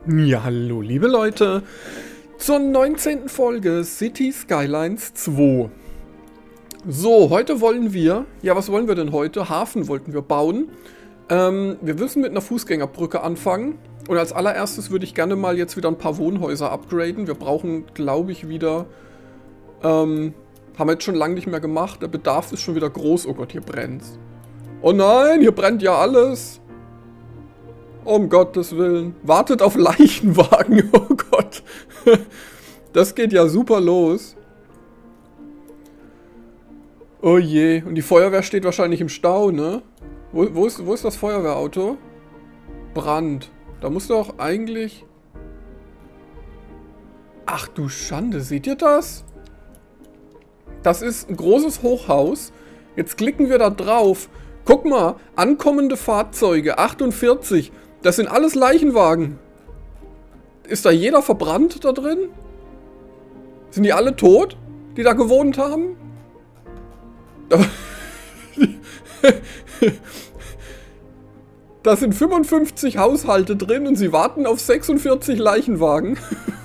Ja, hallo liebe Leute, zur 19. Folge City Skylines 2. So, heute wollen wir, ja was wollen wir denn heute? Hafen wollten wir bauen. Wir müssen mit einer Fußgängerbrücke anfangen. Und als allererstes würde ich gerne mal jetzt wieder ein paar Wohnhäuser upgraden. Wir brauchen, glaube ich, wieder, haben wir jetzt schon lange nicht mehr gemacht. Der Bedarf ist schon wieder groß. Oh Gott, hier brennt's. Oh nein, hier brennt ja alles. Um Gottes Willen. Wartet auf Leichenwagen. Oh Gott. Das geht ja super los. Oh je. Und die Feuerwehr steht wahrscheinlich im Stau, ne? Wo ist das Feuerwehrauto? Brand. Da muss doch eigentlich... Ach du Schande. Seht ihr das? Das ist ein großes Hochhaus. Jetzt klicken wir da drauf. Guck mal. Ankommende Fahrzeuge. 48. Das sind alles Leichenwagen. Ist da jeder verbrannt da drin? Sind die alle tot, die da gewohnt haben? Da sind 55 Haushalte drin und sie warten auf 46 Leichenwagen.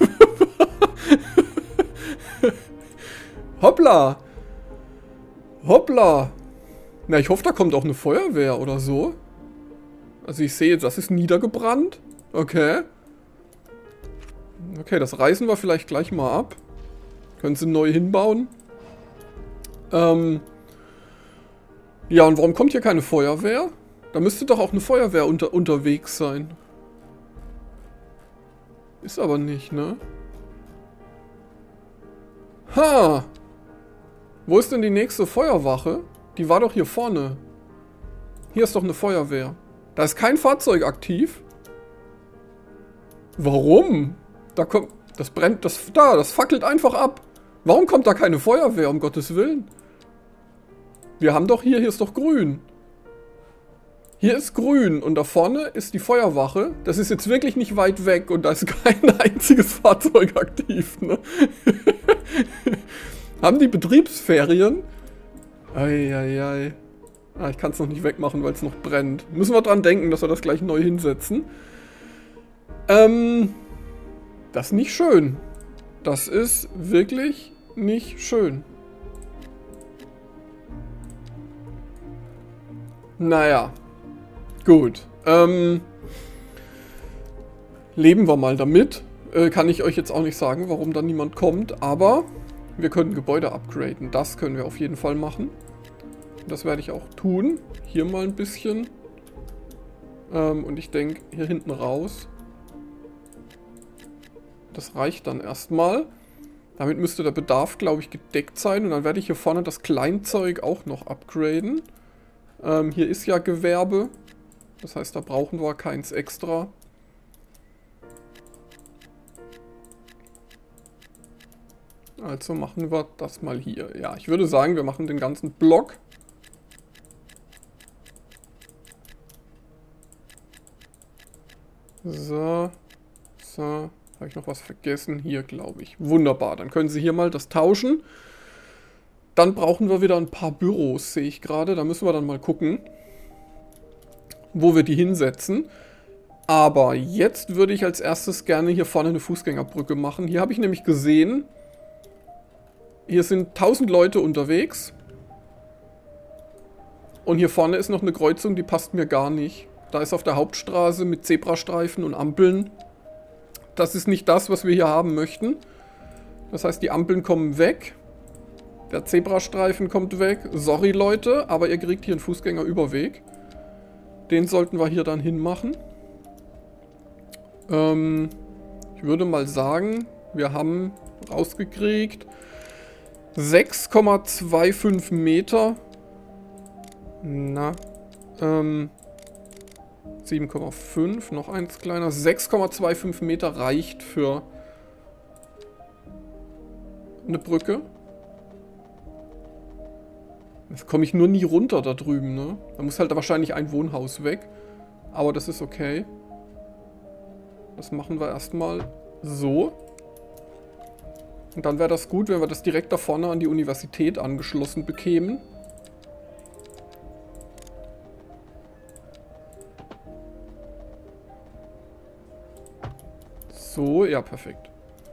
Hoppla. Hoppla. Na, ich hoffe, da kommt auch eine Feuerwehr oder so. Also ich sehe jetzt, das ist niedergebrannt. Okay. Okay, das reißen wir vielleicht gleich mal ab. Können sie neu hinbauen. Ja, und warum kommt hier keine Feuerwehr? Da müsste doch auch eine Feuerwehr unterwegs sein. Ist aber nicht, ne? Ha! Wo ist denn die nächste Feuerwache? Die war doch hier vorne. Hier ist doch eine Feuerwehr. Da ist kein Fahrzeug aktiv. Warum? Da kommt... Das brennt... Das fackelt einfach ab. Warum kommt da keine Feuerwehr, um Gottes Willen? Wir haben doch hier ist doch grün. Hier ist grün und da vorne ist die Feuerwache. Das ist jetzt wirklich nicht weit weg und da ist kein einziges Fahrzeug aktiv, ne? Haben die Betriebsferien? Eieiei. Ah, ich kann es noch nicht wegmachen, weil es noch brennt. Müssen wir dran denken, dass wir das gleich neu hinsetzen. Das ist nicht schön. Das ist wirklich nicht schön. Naja. Gut. Leben wir mal damit. Kann ich euch jetzt auch nicht sagen, warum da niemand kommt. Aber wir können Gebäude upgraden. Das können wir auf jeden Fall machen. Das werde ich auch tun. Hier mal ein bisschen. Und ich denke, hier hinten raus. Das reicht dann erstmal. Damit müsste der Bedarf, glaube ich, gedeckt sein. Und dann werde ich hier vorne das Kleinzeug auch noch upgraden. Hier ist ja Gewerbe. Das heißt, da brauchen wir keins extra. Also machen wir das mal hier. Ja, ich würde sagen, wir machen den ganzen Block. So. So. Habe ich noch was vergessen? Hier, glaube ich. Wunderbar. Dann können Sie hier mal das tauschen. Dann brauchen wir wieder ein paar Büros, sehe ich gerade. Da müssen wir dann mal gucken, wo wir die hinsetzen. Aber jetzt würde ich als erstes gerne hier vorne eine Fußgängerbrücke machen. Hier habe ich nämlich gesehen, hier sind 1000 Leute unterwegs. Und hier vorne ist noch eine Kreuzung, die passt mir gar nicht. Da ist auf der Hauptstraße mit Zebrastreifen und Ampeln. Das ist nicht das, was wir hier haben möchten. Das heißt, die Ampeln kommen weg. Der Zebrastreifen kommt weg. Sorry, Leute, aber ihr kriegt hier einen Fußgängerüberweg. Den sollten wir hier dann hinmachen. Ich würde mal sagen, wir haben rausgekriegt 6,25 Meter. Na, 7,5, noch eins kleiner. 6,25 Meter reicht für eine Brücke. Jetzt komme ich nur nie runter da drüben, ne? Da muss halt wahrscheinlich ein Wohnhaus weg. Aber das ist okay. Das machen wir erstmal so. Und dann wäre das gut, wenn wir das direkt da vorne an die Universität angeschlossen bekämen. So, ja, perfekt.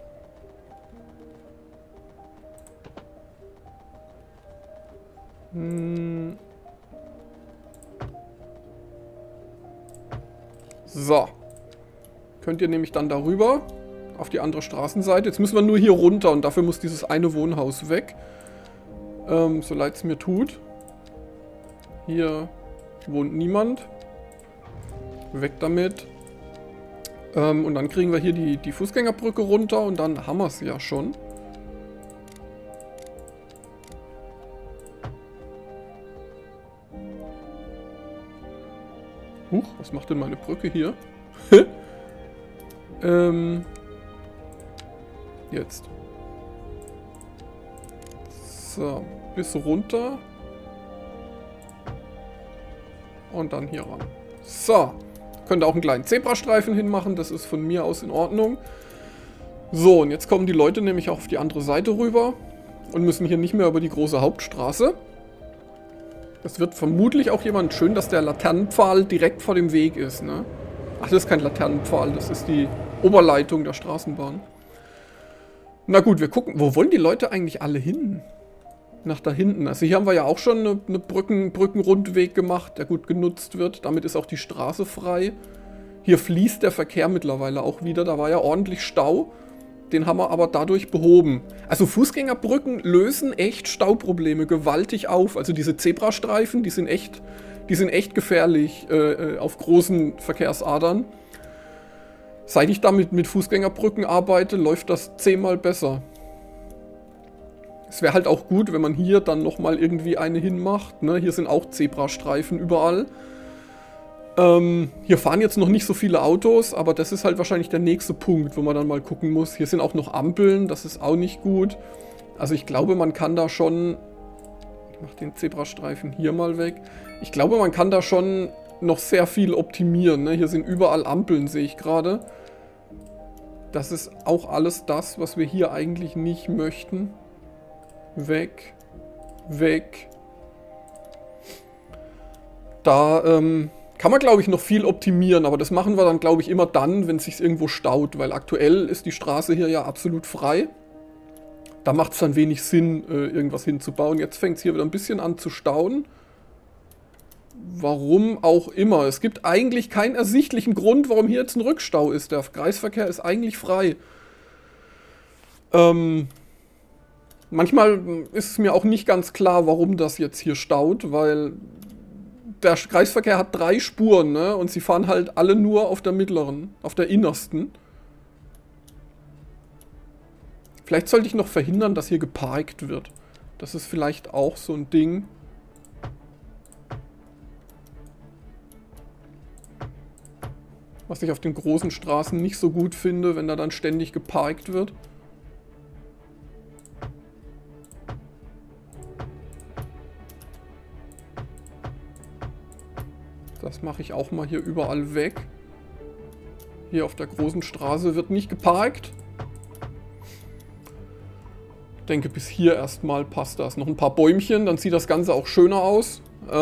So. Könnt ihr nämlich dann darüber auf die andere Straßenseite. Jetzt müssen wir nur hier runter und dafür muss dieses eine Wohnhaus weg. So leid es mir tut. Hier wohnt niemand. Weg damit. Und dann kriegen wir hier die Fußgängerbrücke runter und dann haben wir es ja schon. Huch, was macht denn meine Brücke hier? Jetzt. So, bis runter. Und dann hier ran. So. Könnt ihr auch einen kleinen Zebrastreifen hinmachen, das ist von mir aus in Ordnung. So, und jetzt kommen die Leute nämlich auch auf die andere Seite rüber und müssen hier nicht mehr über die große Hauptstraße. Das wird vermutlich auch jemand schön, dass der Laternenpfahl direkt vor dem Weg ist, ne? Ach, das ist kein Laternenpfahl, das ist die Oberleitung der Straßenbahn. Na gut, wir gucken, wo wollen die Leute eigentlich alle hin? Nach da hinten. Also hier haben wir ja auch schon eine Brückenrundweg gemacht, der gut genutzt wird. Damit ist auch die Straße frei. Hier fließt der Verkehr mittlerweile auch wieder. Da war ja ordentlich Stau. Den haben wir aber dadurch behoben. Also Fußgängerbrücken lösen echt Stauprobleme gewaltig auf. Also diese Zebrastreifen, die sind echt gefährlich auf großen Verkehrsadern. Seit ich damit mit Fußgängerbrücken arbeite, läuft das 10-mal besser. Es wäre halt auch gut, wenn man hier dann nochmal irgendwie eine hinmacht. Ne? Hier sind auch Zebrastreifen überall. Hier fahren jetzt noch nicht so viele Autos, aber das ist halt wahrscheinlich der nächste Punkt, wo man dann mal gucken muss. Hier sind auch noch Ampeln, das ist auch nicht gut. Also ich glaube, man kann da schon... Ich mache den Zebrastreifen hier mal weg. Ich glaube, man kann da schon noch sehr viel optimieren. Ne? Hier sind überall Ampeln, sehe ich gerade. Das ist auch alles das, was wir hier eigentlich nicht möchten. Weg. Weg. Da kann man, glaube ich, noch viel optimieren, aber das machen wir dann, glaube ich, immer dann, wenn es sich irgendwo staut, weil aktuell ist die Straße hier ja absolut frei. Da macht es dann wenig Sinn, irgendwas hinzubauen. Jetzt fängt es hier wieder ein bisschen an zu stauen. Warum auch immer. Es gibt eigentlich keinen ersichtlichen Grund, warum hier jetzt ein Rückstau ist. Der Kreisverkehr ist eigentlich frei. Manchmal ist es mir auch nicht ganz klar, warum das jetzt hier staut, weil der Kreisverkehr hat 3 Spuren, ne? Und sie fahren halt alle nur auf der mittleren, auf der innersten. Vielleicht sollte ich noch verhindern, dass hier geparkt wird. Das ist vielleicht auch so ein Ding. Was ich auf den großen Straßen nicht so gut finde, wenn da dann ständig geparkt wird. Das mache ich auch mal hier überall weg. Hier auf der großen Straße wird nicht geparkt. Ich denke, bis hier erstmal passt das. Noch ein paar Bäumchen, dann sieht das Ganze auch schöner aus.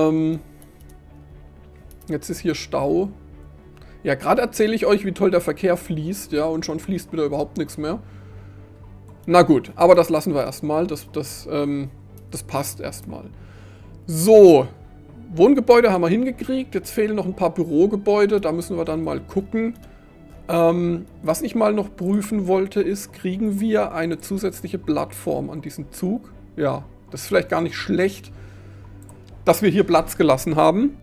Jetzt ist hier Stau. Ja, gerade erzähle ich euch, wie toll der Verkehr fließt, ja, und schon fließt wieder überhaupt nichts mehr. Na gut, aber das lassen wir erstmal. Das passt erstmal. So. Wohngebäude haben wir hingekriegt, jetzt fehlen noch ein paar Bürogebäude, da müssen wir dann mal gucken. Was ich mal noch prüfen wollte ist, kriegen wir eine zusätzliche Plattform an diesen Zug? Ja, das ist vielleicht gar nicht schlecht, dass wir hier Platz gelassen haben.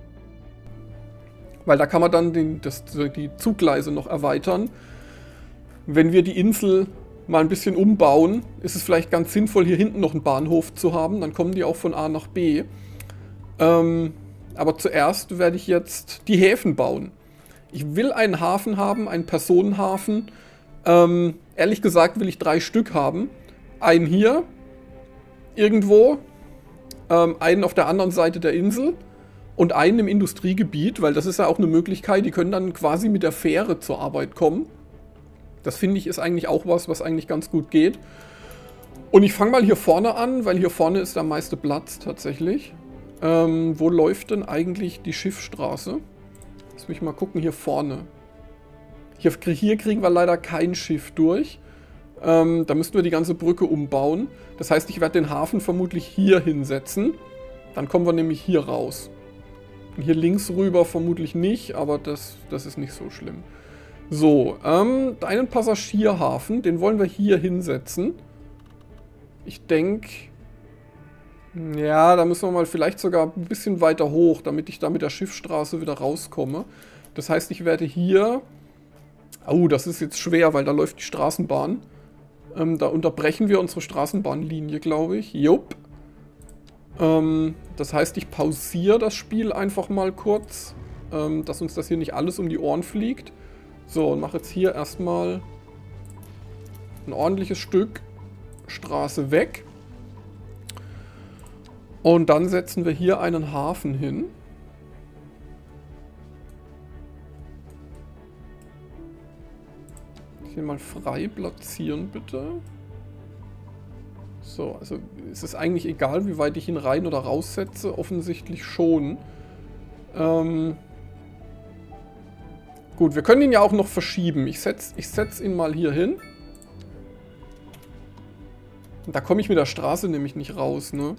Weil da kann man dann die Zuggleise noch erweitern. Wenn wir die Insel mal ein bisschen umbauen, ist es vielleicht ganz sinnvoll, hier hinten noch einen Bahnhof zu haben, dann kommen die auch von A nach B. Aber zuerst werde ich jetzt die Häfen bauen. Ich will einen Hafen haben, einen Personenhafen. Ehrlich gesagt will ich 3 Stück haben. Einen hier, irgendwo, einen auf der anderen Seite der Insel und einen im Industriegebiet, weil das ist ja auch eine Möglichkeit, die können dann quasi mit der Fähre zur Arbeit kommen. Das finde ich ist eigentlich auch was eigentlich ganz gut geht. Und ich fange mal hier vorne an, weil hier vorne ist der meiste Platz tatsächlich. Wo läuft denn eigentlich die Schiffsstraße? Lass mich mal gucken, hier vorne. Hier kriegen wir leider kein Schiff durch. Da müssten wir die ganze Brücke umbauen. Das heißt, ich werde den Hafen vermutlich hier hinsetzen. Dann kommen wir nämlich hier raus. Und hier links rüber vermutlich nicht, aber das ist nicht so schlimm. So, einen Passagierhafen, den wollen wir hier hinsetzen. Ich denke, ja, da müssen wir mal vielleicht sogar ein bisschen weiter hoch, damit ich da mit der Schiffsstraße wieder rauskomme. Das heißt, ich werde hier... Oh, das ist jetzt schwer, weil da läuft die Straßenbahn. Da unterbrechen wir unsere Straßenbahnlinie, glaube ich. Jupp. Das heißt, ich pausiere das Spiel einfach mal kurz, dass uns das hier nicht alles um die Ohren fliegt. So, und mache jetzt hier erstmal ein ordentliches Stück Straße weg. Und dann setzen wir hier einen Hafen hin. Hier mal frei platzieren, bitte. So, also es ist eigentlich egal, wie weit ich ihn rein oder raussetze. Offensichtlich schon. Gut, wir können ihn ja auch noch verschieben. Ich setz ihn mal hier hin. Und da komme ich mit der Straße nämlich nicht raus, ne?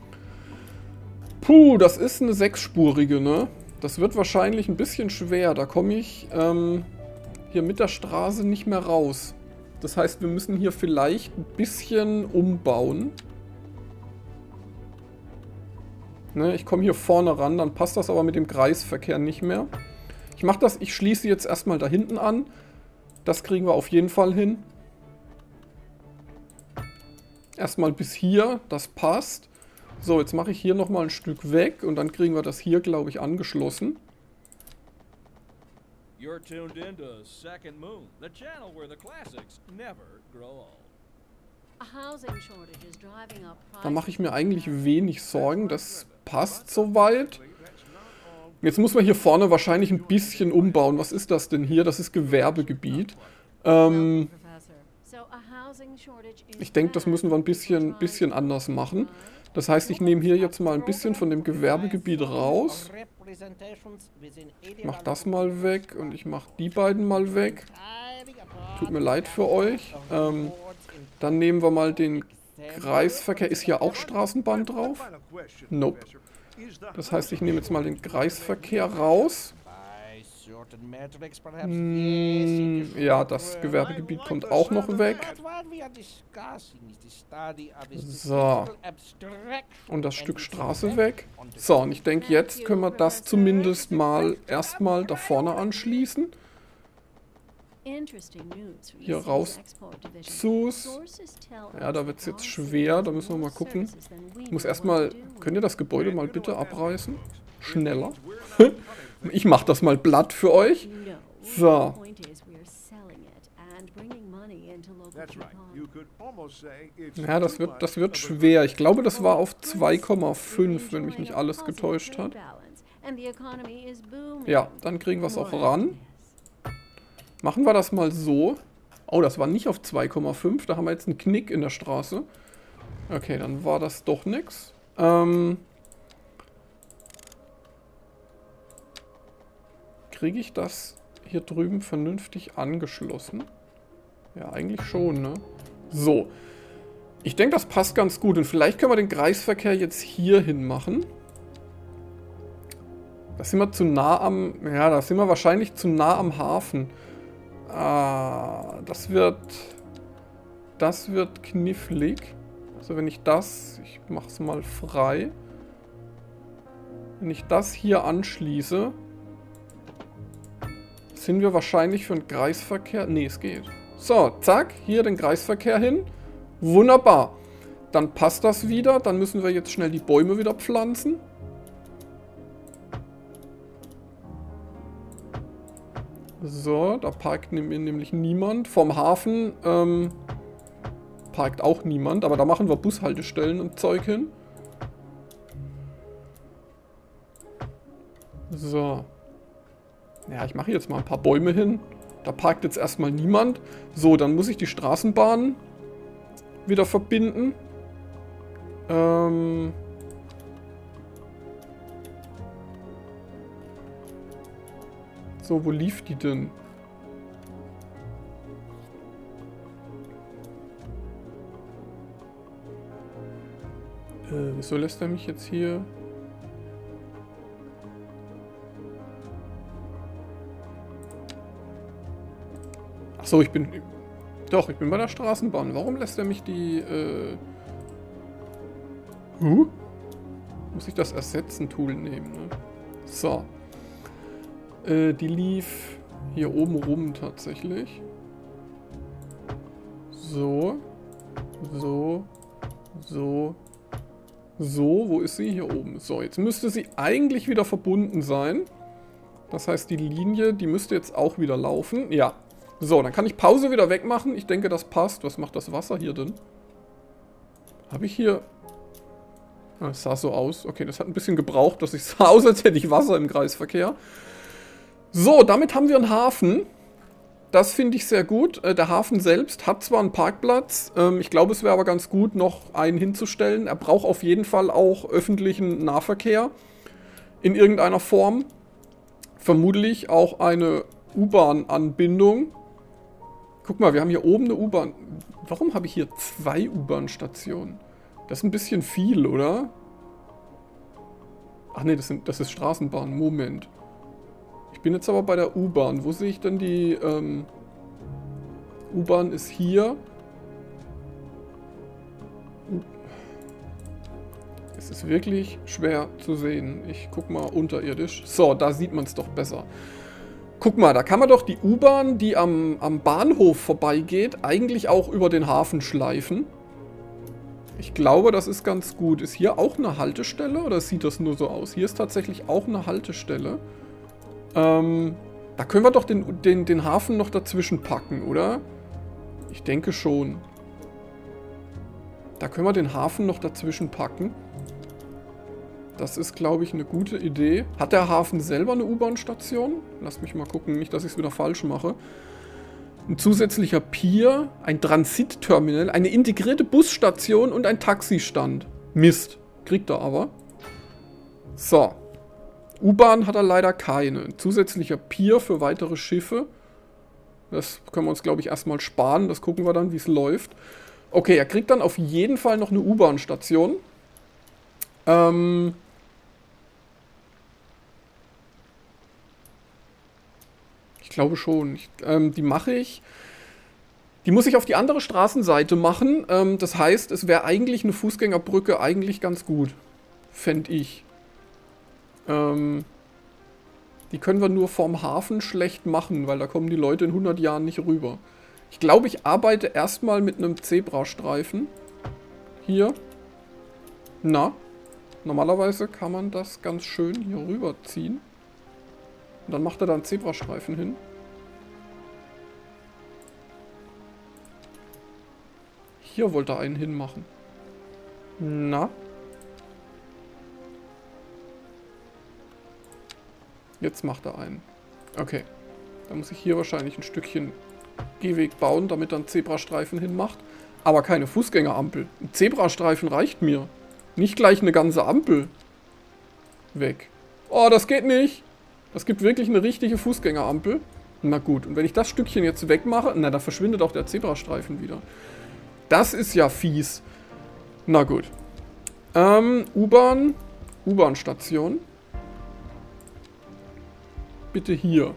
Puh, das ist eine sechsspurige, ne? Das wird wahrscheinlich ein bisschen schwer. Da komme ich hier mit der Straße nicht mehr raus. Das heißt, wir müssen hier vielleicht ein bisschen umbauen. Ne, ich komme hier vorne ran, dann passt das aber mit dem Kreisverkehr nicht mehr. Ich schließe jetzt erstmal da hinten an. Das kriegen wir auf jeden Fall hin. Erstmal bis hier, das passt. So, jetzt mache ich hier nochmal ein Stück weg und dann kriegen wir das hier, glaube ich, angeschlossen. You're tuned into Second Moon, the channel where the classics never grow old. Da mache ich mir eigentlich wenig Sorgen, das passt soweit. Jetzt muss man hier vorne wahrscheinlich ein bisschen umbauen. Was ist das denn hier? Das ist Gewerbegebiet. Ich denke, das müssen wir ein bisschen anders machen. Das heißt, ich nehme hier jetzt mal ein bisschen von dem Gewerbegebiet raus. Ich mache das mal weg und ich mache die beiden mal weg. Tut mir leid für euch. Dann nehmen wir mal den Kreisverkehr. Ist hier auch Straßenbahn drauf? Nope. Das heißt, ich nehme jetzt mal den Kreisverkehr raus. Ja, das Gewerbegebiet kommt auch noch weg. So. Und das Stück Straße weg. So, und ich denke, jetzt können wir das zumindest mal erstmal da vorne anschließen. Hier raus. Ja, da wird es jetzt schwer. Da müssen wir mal gucken. Ich muss erstmal... Könnt ihr das Gebäude mal bitte abreißen? Schneller. Ich mache das mal platt für euch. So. Ja, das wird schwer. Ich glaube, das war auf 2,5, wenn mich nicht alles getäuscht hat. Ja, dann kriegen wir es auch ran. Machen wir das mal so. Oh, das war nicht auf 2,5. Da haben wir jetzt einen Knick in der Straße. Okay, dann war das doch nix. Kriege ich das hier drüben vernünftig angeschlossen? Ja, eigentlich schon, ne? So. Ich denke, das passt ganz gut. Und vielleicht können wir den Kreisverkehr jetzt hier hin machen. Da sind wir zu nah am... Ja, da sind wir wahrscheinlich zu nah am Hafen. Ah, das wird knifflig. Also wenn ich das... Ich mache es mal frei. Wenn ich das hier anschließe... Sind wir wahrscheinlich für den Kreisverkehr... Nee, es geht. So, zack, hier den Kreisverkehr hin. Wunderbar. Dann passt das wieder. Dann müssen wir jetzt schnell die Bäume wieder pflanzen. So, da parkt nämlich niemand. Vorm Hafen parkt auch niemand. Aber da machen wir Bushaltestellen und Zeug hin. So. Ja, ich mache jetzt mal ein paar Bäume hin. Da parkt jetzt erstmal niemand. So, dann muss ich die Straßenbahn wieder verbinden. So, wo lief die denn? Wieso lässt er mich jetzt hier... Achso, ich bin... Doch, ich bin bei der Straßenbahn. Warum lässt er mich die... Muss ich das Ersetzen-Tool nehmen, ne? So. Die lief hier oben rum tatsächlich. So. So. So. So, wo ist sie? Hier oben. So, jetzt müsste sie eigentlich wieder verbunden sein. Das heißt, die Linie, die müsste jetzt auch wieder laufen. Ja. So, dann kann ich Pause wieder wegmachen. Ich denke, das passt. Was macht das Wasser hier denn? Habe ich hier... Ah, es sah so aus. Okay, das hat ein bisschen gebraucht, dass ich sah aus, als hätte ich Wasser im Kreisverkehr. So, damit haben wir einen Hafen. Das finde ich sehr gut. Der Hafen selbst hat zwar einen Parkplatz. Ich glaube, es wäre aber ganz gut, noch einen hinzustellen. Er braucht auf jeden Fall auch öffentlichen Nahverkehr. In irgendeiner Form. Vermutlich auch eine U-Bahn-Anbindung. Guck mal, wir haben hier oben eine U-Bahn. Warum habe ich hier 2 U-Bahn-Stationen? Das ist ein bisschen viel, oder? Ach nee, das ist Straßenbahn. Moment. Ich bin jetzt aber bei der U-Bahn. Wo sehe ich denn die... U-Bahn ist hier. Es ist wirklich schwer zu sehen. Ich guck mal unterirdisch. So, da sieht man es doch besser. Guck mal, da kann man doch die U-Bahn, die am Bahnhof vorbeigeht, eigentlich auch über den Hafen schleifen. Ich glaube, das ist ganz gut. Ist hier auch eine Haltestelle oder sieht das nur so aus? Hier ist tatsächlich auch eine Haltestelle. Da können wir doch den Hafen noch dazwischen packen, oder? Ich denke schon. Da können wir den Hafen noch dazwischen packen. Das ist, glaube ich, eine gute Idee. Hat der Hafen selber eine U-Bahn-Station? Lass mich mal gucken, nicht, dass ich es wieder falsch mache. Ein zusätzlicher Pier, ein Transitterminal, eine integrierte Busstation und ein Taxistand. Mist. Kriegt er aber. So. U-Bahn hat er leider keine. Ein zusätzlicher Pier für weitere Schiffe. Das können wir uns, glaube ich, erstmal sparen. Das gucken wir dann, wie es läuft. Okay, er kriegt dann auf jeden Fall noch eine U-Bahn-Station. Ich glaube schon. Die mache ich. Die muss ich auf die andere Straßenseite machen. Das heißt, es wäre eigentlich eine Fußgängerbrücke eigentlich ganz gut. Fände ich. Die können wir nur vorm Hafen schlecht machen, weil da kommen die Leute in 100 Jahren nicht rüber. Ich glaube, ich arbeite erstmal mit einem Zebrastreifen. Hier. Na. Normalerweise kann man das ganz schön hier rüberziehen. Und dann macht er da einen Zebrastreifen hin. Hier wollte er einen hinmachen. Na. Jetzt macht er einen. Okay. Da muss ich hier wahrscheinlich ein Stückchen Gehweg bauen, damit er einen Zebrastreifen hinmacht. Aber keine Fußgängerampel. Ein Zebrastreifen reicht mir. Nicht gleich eine ganze Ampel. Weg. Oh, das geht nicht. Das gibt wirklich eine richtige Fußgängerampel. Na gut, und wenn ich das Stückchen jetzt wegmache, na, da verschwindet auch der Zebrastreifen wieder. Das ist ja fies. Na gut. U-Bahn. U-Bahn-Station. Bitte hier.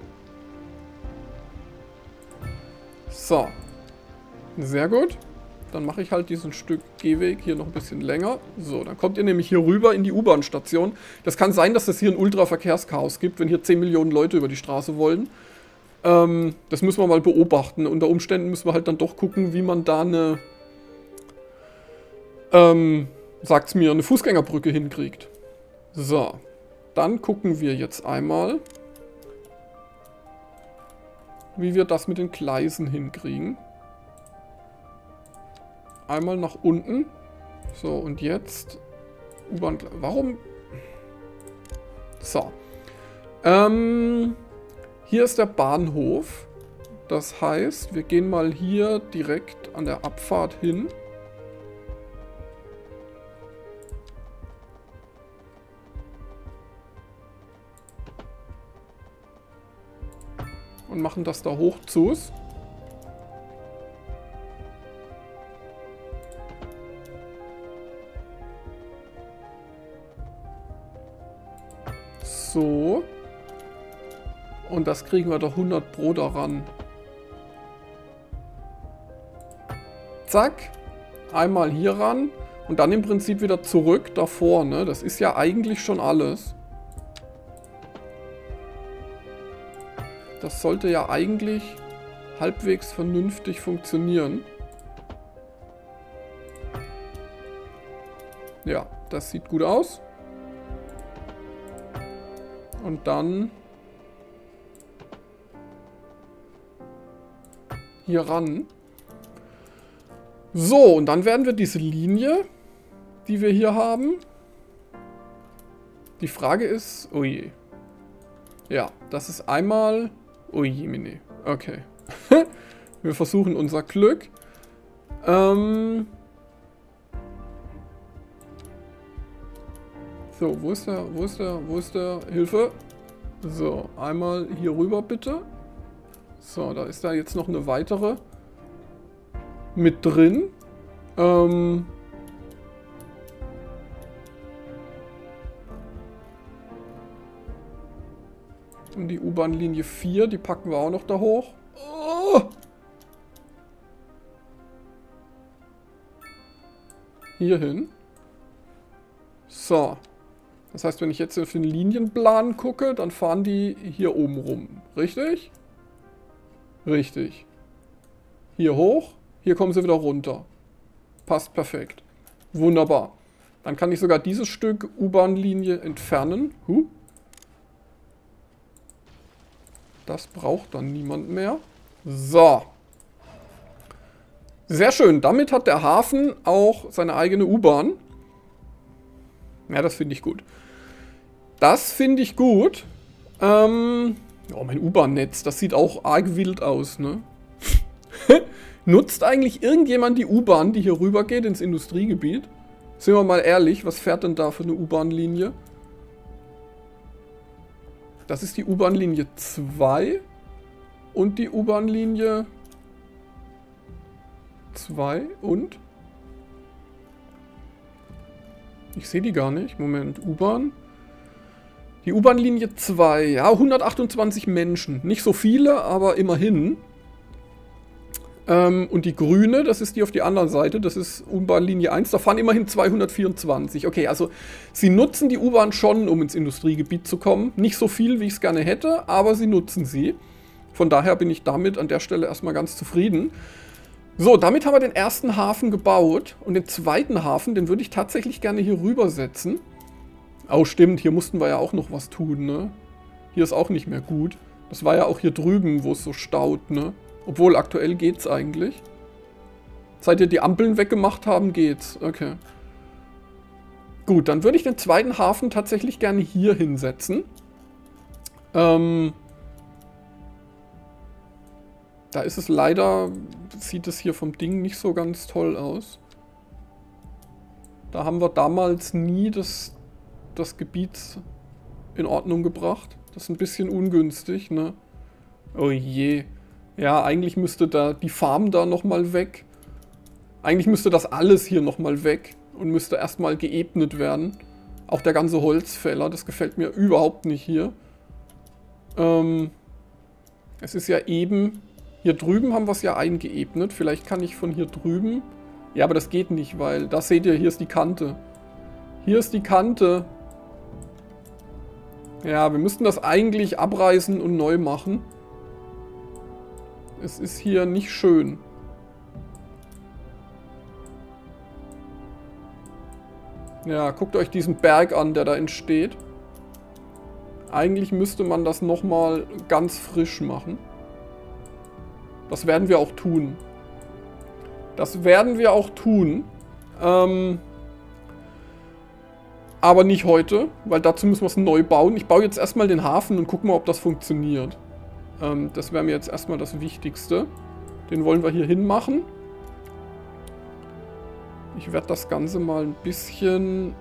So. Sehr gut. Dann mache ich halt diesen Stück Gehweg hier noch ein bisschen länger. So, dann kommt ihr nämlich hier rüber in die U-Bahn-Station. Das kann sein, dass es hier ein Ultraverkehrschaos gibt, wenn hier 10 Millionen Leute über die Straße wollen. Das müssen wir mal beobachten. Unter Umständen müssen wir halt dann doch gucken, wie man da eine, sagt's mir, eine Fußgängerbrücke hinkriegt. So, dann gucken wir jetzt einmal, wie wir das mit den Gleisen hinkriegen. Einmal nach unten. So, und jetzt U-Bahn. Warum? So. Hier ist der Bahnhof. Das heißt, wir gehen mal hier direkt an der Abfahrt hin. Und machen das da hoch zu. So. Und das kriegen wir doch 100 Pro daran. Zack. Einmal hier ran. Und dann im Prinzip wieder zurück davor, ne? Das ist ja eigentlich schon alles. Das sollte ja eigentlich halbwegs vernünftig funktionieren. Ja, das sieht gut aus. Und dann hier ran. So, und dann werden wir diese Linie, die wir hier haben. Die Frage ist, oh je. Ja, das ist einmal, oh je, Mini. Okay. Wir versuchen unser Glück. So, wo ist der? Hilfe. So, einmal hier rüber bitte. So, da ist da jetzt noch eine weitere mit drin. Und die U-Bahn-Linie 4, die packen wir auch noch da hoch. Oh! Hier hin. So. Das heißt, wenn ich jetzt auf den Linienplan gucke, dann fahren die hier oben rum. Richtig? Richtig. Hier hoch. Hier kommen sie wieder runter. Passt perfekt. Wunderbar. Dann kann ich sogar dieses Stück U-Bahn-Linie entfernen. Das braucht dann niemand mehr. So. Sehr schön. Damit hat der Hafen auch seine eigene U-Bahn. Ja, das finde ich gut. Das finde ich gut. Oh, mein U-Bahn-Netz. Das sieht auch arg wild aus, ne? Nutzt eigentlich irgendjemand die U-Bahn, die hier rüber geht ins Industriegebiet? Sind wir mal ehrlich, was fährt denn da für eine U-Bahn-Linie? Das ist die U-Bahn-Linie 2 und die U-Bahn-Linie 2 und? Ich sehe die gar nicht. Moment, U-Bahn. Die U-Bahn-Linie 2, ja, 128 Menschen. Nicht so viele, aber immerhin. Und die grüne, das ist die auf die andere Seite, das ist U-Bahn-Linie 1, da fahren immerhin 224. Okay, also sie nutzen die U-Bahn schon, um ins Industriegebiet zu kommen. Nicht so viel, wie ich es gerne hätte, aber sie nutzen sie. Von daher bin ich damit an der Stelle erstmal ganz zufrieden. So, damit haben wir den ersten Hafen gebaut. Und den zweiten Hafen, den würde ich tatsächlich gerne hier rüber setzen. Oh, stimmt, hier mussten wir ja auch noch was tun, ne? Hier ist auch nicht mehr gut. Das war ja auch hier drüben, wo es so staut, ne? Obwohl, aktuell geht's eigentlich. Seit wir die Ampeln weggemacht haben, geht's. Okay. Gut, dann würde ich den zweiten Hafen tatsächlich gerne hier hinsetzen. Da ist es leider, sieht es hier vom Ding nicht so ganz toll aus. Da haben wir damals nie das Gebiet in Ordnung gebracht. Das ist ein bisschen ungünstig, ne? Oh je. Ja, eigentlich müsste da die Farm da nochmal weg. Eigentlich müsste das alles hier nochmal weg und müsste erstmal geebnet werden. Auch der ganze Holzfäller, das gefällt mir überhaupt nicht hier. Es ist ja eben, hier drüben haben wir es ja eingeebnet. Vielleicht kann ich von hier drüben... Ja, aber das geht nicht, weil, da seht ihr, hier ist die Kante. Hier ist die Kante. Ja, wir müssten das eigentlich abreißen und neu machen. Es ist hier nicht schön. Ja, guckt euch diesen Berg an, der da entsteht. Eigentlich müsste man das nochmal ganz frisch machen. Das werden wir auch tun. Das werden wir auch tun. Aber nicht heute, weil dazu müssen wir es neu bauen. Ich baue jetzt erstmal den Hafen und gucke mal, ob das funktioniert. Das wäre mir jetzt erstmal das Wichtigste. Den wollen wir hier hin machen. Ich werde das Ganze mal ein bisschen...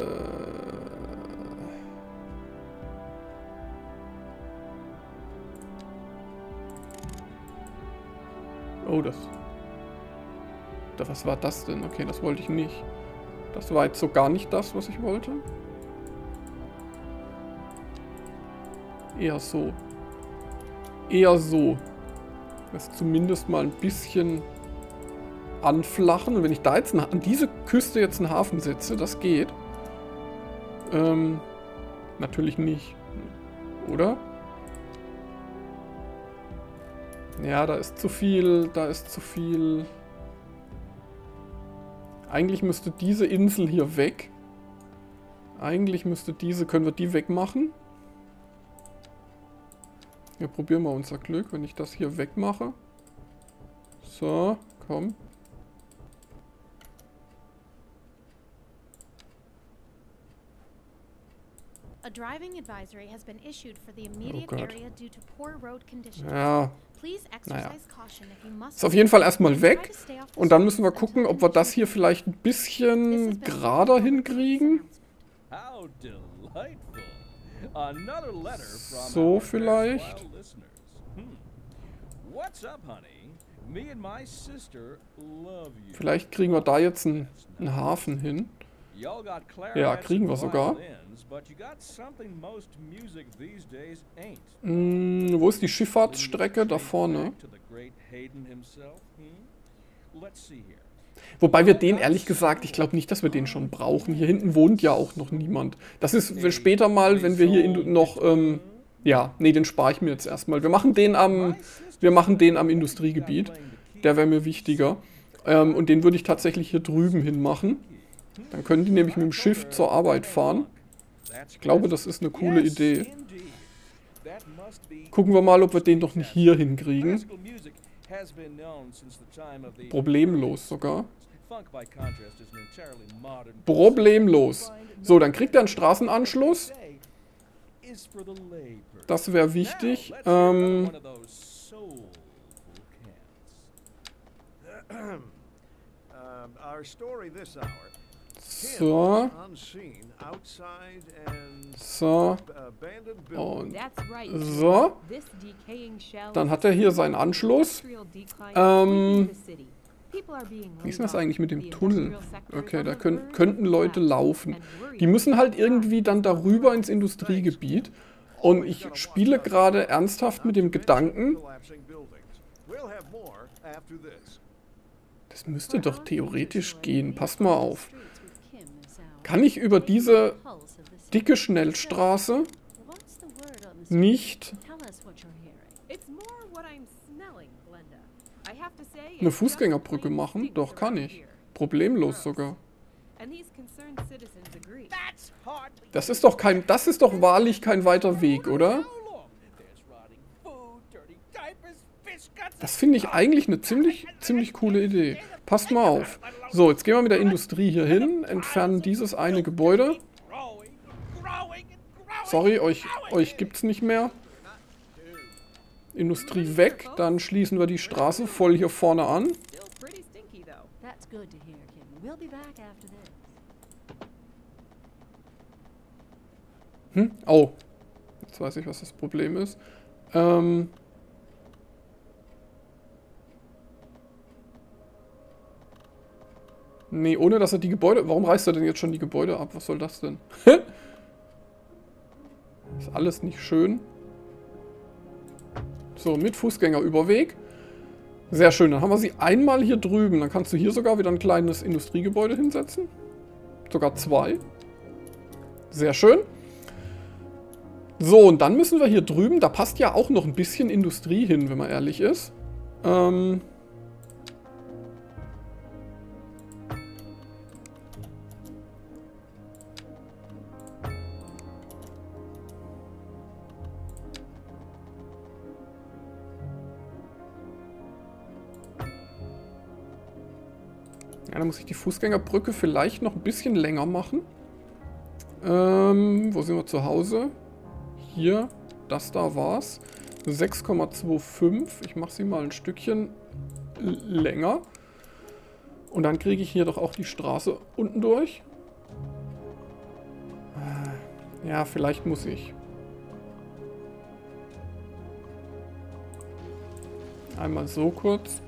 Oh, was war das denn? Okay, das wollte ich nicht. Das war jetzt so gar nicht das, was ich wollte. Eher so. Eher so. Das zumindest mal ein bisschen anflachen. Und wenn ich da jetzt an diese Küste jetzt einen Hafen setze, das geht. Natürlich nicht. Oder? Ja, da ist zu viel. Da ist zu viel. Eigentlich müsste diese Insel hier weg. Eigentlich müsste diese... Können wir die wegmachen? Ja, probieren wir unser Glück, wenn ich das hier wegmache. So, komm. A driving advisory has been issued for the immediate area due to poor road conditions. Ja, Please exercise caution if you must. ist auf jeden Fall erstmal weg. Und dann müssen wir gucken, ob wir das hier vielleicht ein bisschen gerader hinkriegen. How delightful. Another letter from So our vielleicht. worthwhile listeners. What's up, honey? Me and my sister love you. Vielleicht kriegen wir da jetzt einen Hafen hin. Y'all got Ja, clarinets kriegen wir and sogar. violins, but you got something most music these days ain't. Wo ist die Schifffahrtsstrecke? Da vorne. To the great Haydn himself, Let's see here. Wobei wir den, ehrlich gesagt, ich glaube nicht, dass wir den schon brauchen. Hier hinten wohnt ja auch noch niemand. Das ist später mal, wenn wir hier noch... ja, nee, den spare ich mir jetzt erstmal. Wir machen den am Industriegebiet. Der wäre mir wichtiger. Und den würde ich tatsächlich hier drüben hin machen. Dann können die nämlich mit dem Schiff zur Arbeit fahren. Ich glaube, das ist eine coole Idee. Gucken wir mal, ob wir den doch nicht hier hinkriegen. Problemlos sogar. Problemlos. So, dann kriegt er einen Straßenanschluss. Das wäre wichtig. So. So. Und so. Dann hat er hier seinen Anschluss. Wie ist das eigentlich mit dem Tunnel? Okay, da könnten Leute laufen. Die müssen halt irgendwie dann darüber ins Industriegebiet. Und ich spiele gerade ernsthaft mit dem Gedanken, das müsste doch theoretisch gehen. Passt mal auf. Kann ich über diese dicke Schnellstraße nicht eine Fußgängerbrücke machen? Doch, kann ich. Problemlos sogar. Das ist doch wahrlich kein weiter Weg, oder? Das finde ich eigentlich eine ziemlich coole Idee. Passt mal auf. So, jetzt gehen wir mit der Industrie hier hin, entfernen dieses eine Gebäude. Sorry, euch gibt's nicht mehr. Industrie weg, dann schließen wir die Straße voll hier vorne an. Oh. Jetzt weiß ich, was das Problem ist. Nee, ohne dass er die Gebäude... Warum reißt er denn jetzt schon die Gebäude ab? Was soll das denn? Ist alles nicht schön. So, mit Fußgängerüberweg. Sehr schön, dann haben wir sie einmal hier drüben. Dann kannst du hier sogar wieder ein kleines Industriegebäude hinsetzen. Sogar 2. Sehr schön. So, und dann müssen wir hier drüben... Da passt ja auch noch ein bisschen Industrie hin, wenn man ehrlich ist. Ja, dann muss ich die Fußgängerbrücke vielleicht noch ein bisschen länger machen. Wo sind wir zu Hause? Hier, das da war's. 6,25. Ich mache sie mal ein Stückchen länger. Und dann kriege ich hier doch auch die Straße unten durch. Ja, vielleicht muss ich. Einmal so kurz.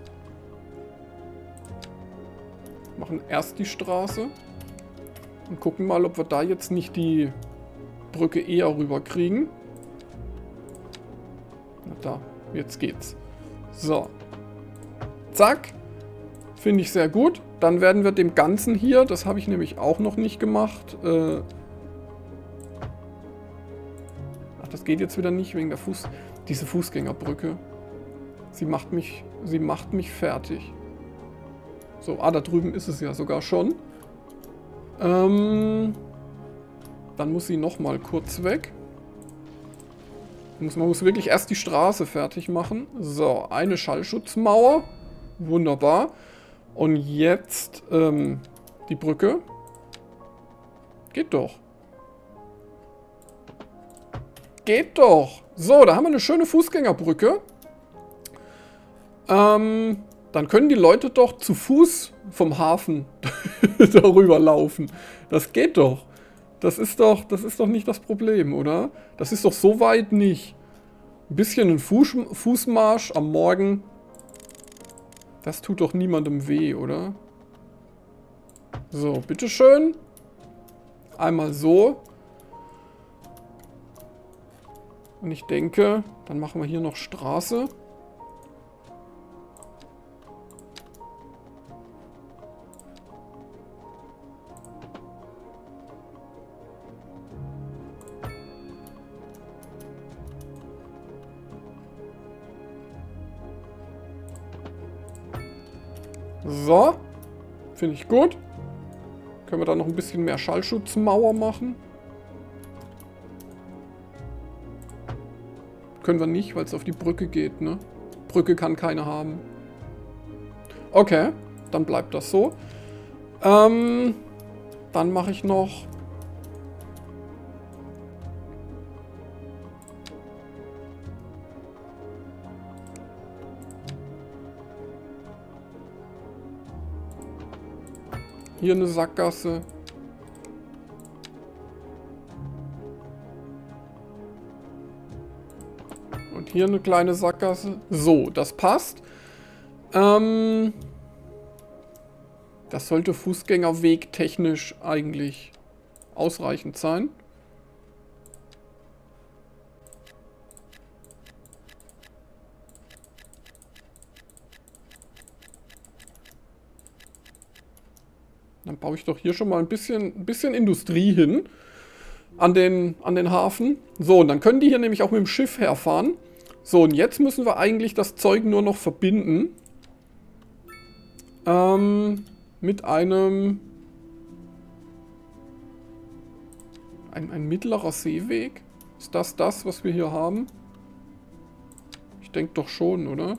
Machen erst die Straße. Und gucken mal, ob wir da jetzt nicht die Brücke eher rüber kriegen. Da, jetzt geht's. So. Zack. Finde ich sehr gut. Dann werden wir dem Ganzen hier, das habe ich nämlich auch noch nicht gemacht. Ach, das geht jetzt wieder nicht wegen der diese Fußgängerbrücke. Sie macht mich fertig. So, da drüben ist es ja sogar schon. Dann muss sie nochmal kurz weg. Man muss wirklich erst die Straße fertig machen. So, eine Schallschutzmauer. Wunderbar. Und jetzt die Brücke. Geht doch. Geht doch. So, da haben wir eine schöne Fußgängerbrücke. Dann können die Leute doch zu Fuß vom Hafen darüber laufen. Das geht doch. Das ist doch nicht das Problem, oder? Das ist doch so weit nicht. Ein bisschen ein Fußmarsch am Morgen. Das tut doch niemandem weh, oder? So, bitteschön. Einmal so. Und ich denke, dann machen wir hier noch Straße. So. Finde ich gut. Können wir da noch ein bisschen mehr Schallschutzmauer machen? Können wir nicht, weil es auf die Brücke geht, ne? Brücke kann keine haben. Okay, dann bleibt das so. Dann mache ich noch... Hier eine Sackgasse. Und hier eine kleine Sackgasse. So, das passt. Das sollte Fußgängerweg technisch eigentlich ausreichend sein. Dann baue ich doch hier schon mal ein bisschen Industrie hin an den Hafen. So, und dann können die hier nämlich auch mit dem Schiff herfahren. So, und jetzt müssen wir eigentlich das Zeug nur noch verbinden. Mit einem... Ein mittlerer Seeweg? Ist das, was wir hier haben? Ich denke doch schon, oder?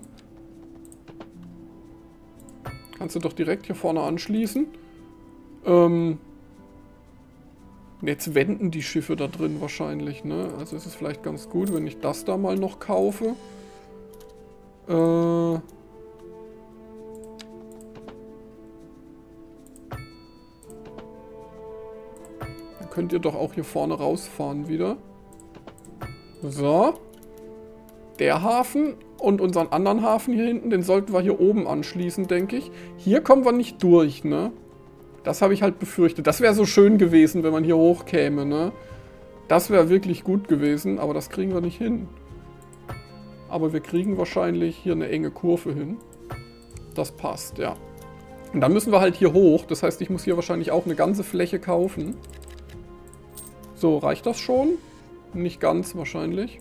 Kannst du doch direkt hier vorne anschließen. Jetzt wenden die Schiffe da drin wahrscheinlich, ne? Also ist es vielleicht ganz gut, wenn ich das da mal noch kaufe. Dann könnt ihr doch auch hier vorne rausfahren wieder. So. Der Hafen und unseren anderen Hafen hier hinten, den sollten wir hier oben anschließen, denke ich. Hier kommen wir nicht durch, ne? Das habe ich halt befürchtet. Das wäre so schön gewesen, wenn man hier hochkäme, ne? Das wäre wirklich gut gewesen, aber das kriegen wir nicht hin. Aber wir kriegen wahrscheinlich hier eine enge Kurve hin. Das passt, ja. Und dann müssen wir halt hier hoch. Das heißt, ich muss hier wahrscheinlich auch eine ganze Fläche kaufen. So, reicht das schon? Nicht ganz wahrscheinlich.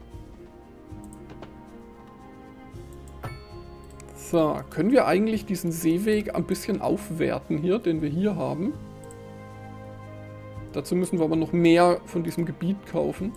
So, können wir eigentlich diesen Seeweg ein bisschen aufwerten hier, den wir hier haben? Dazu müssen wir aber noch mehr von diesem Gebiet kaufen.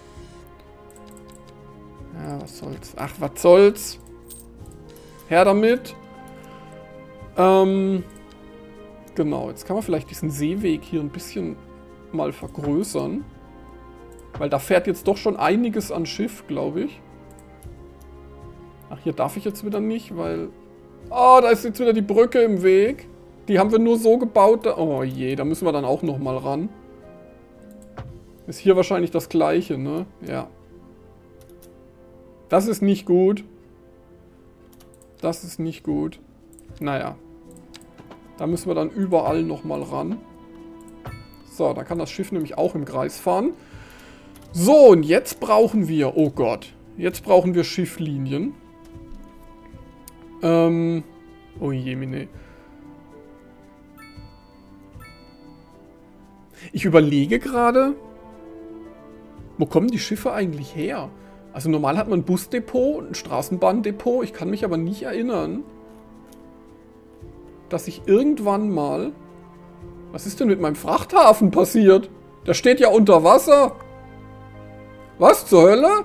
Ja, was soll's. Ach, was soll's. Her damit. Genau, jetzt kann man vielleicht diesen Seeweg hier ein bisschen mal vergrößern. Weil da fährt jetzt doch schon einiges an Schiff, glaube ich. Ach, hier darf ich jetzt wieder nicht, weil... Oh, da ist jetzt wieder die Brücke im Weg. Die haben wir nur so gebaut. Oh je, da müssen wir dann auch nochmal ran. Ist hier wahrscheinlich das Gleiche, ne? Ja. Das ist nicht gut. Das ist nicht gut. Naja. Da müssen wir dann überall nochmal ran. So, da kann das Schiff nämlich auch im Kreis fahren. So, und jetzt brauchen wir... Oh Gott. Jetzt brauchen wir Schifflinien. Oh je, ich überlege gerade, wo kommen die Schiffe eigentlich her? Also normal hat man ein Busdepot, ein Straßenbahndepot. Ich kann mich aber nicht erinnern, dass ich irgendwann mal... Was ist denn mit meinem Frachthafen passiert? Der steht ja unter Wasser. Was zur Hölle?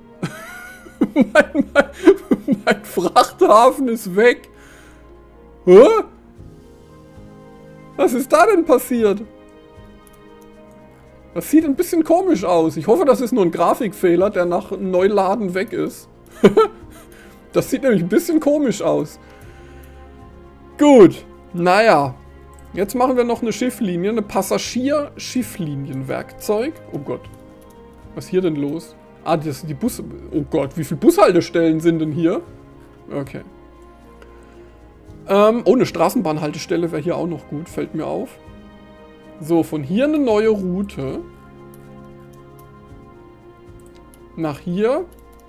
mein Frachthafen ist weg. Hä? Was ist da denn passiert? Das sieht ein bisschen komisch aus. Ich hoffe, das ist nur ein Grafikfehler, der nach Neuladen weg ist. Das sieht nämlich ein bisschen komisch aus. Gut. Naja. Jetzt machen wir noch eine Schifflinie. Eine Passagier-Schifflinienwerkzeug. Oh Gott. Was ist hier denn los? Ah, das sind die Busse. Oh Gott, wie viele Bushaltestellen sind denn hier? Okay. Oh, eine Straßenbahnhaltestelle wäre hier auch noch gut. Fällt mir auf. So, von hier eine neue Route. Nach hier.